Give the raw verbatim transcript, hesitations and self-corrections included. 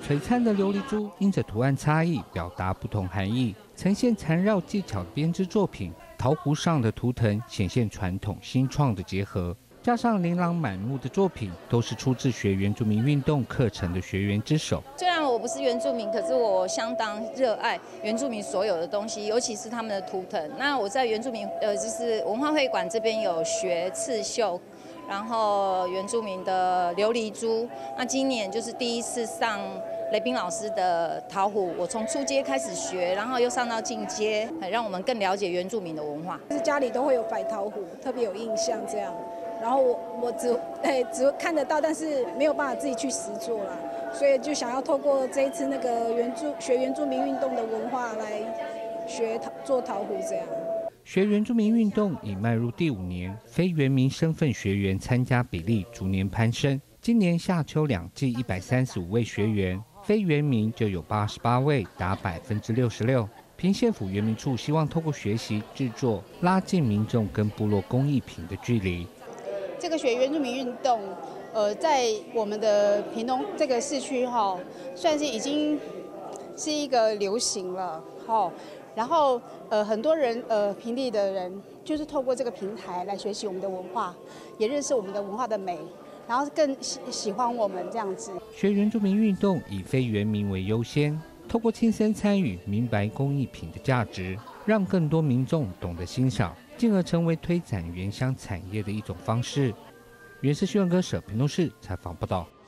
璀璨的琉璃珠因着图案差异，表达不同含义，呈现缠绕技巧的编织作品。陶壶上的图腾显现传统新创的结合，加上琳琅满目的作品，都是出自学原住民运动课程的学员之手。 虽然我不是原住民，可是我相当热爱原住民所有的东西，尤其是他们的图腾。那我在原住民呃，就是文化会馆这边有学刺绣。然后原住民的琉璃珠，那今年就是第一次上雷斌老师的陶壶，我从初阶开始学，然后又上到进阶，让我们更了解原住民的文化。 就是家里都会有摆陶壶，特别有印象这样。然后我我只哎只看得到，但是没有办法自己去实作啦，所以就想要透过这一次那个原住学原住民运动的文化来学做陶壶这样。 学原住民运动已迈入第五年，非原民身份学员参加比例逐年攀升。今年夏秋两季一百三十五位学员，非原民就有八十八位，达百分之六十六。屏县府原民处希望透过学习制作，拉近民众跟部落工艺品的距离。 这个学原住民运动，呃，在我们的屏东这个市区哈、哦，算是已经是一个流行了哈。哦然后，呃，很多人，呃，平地的人，就是透过这个平台来学习我们的文化，也认识我们的文化的美，然后更喜喜欢我们这样子。 学原住民运动以非原民为优先，透过亲身参与，明白工艺品的价值，让更多民众懂得欣赏，进而成为推展原乡产业的一种方式。原是新闻歌社屏东市采访报道。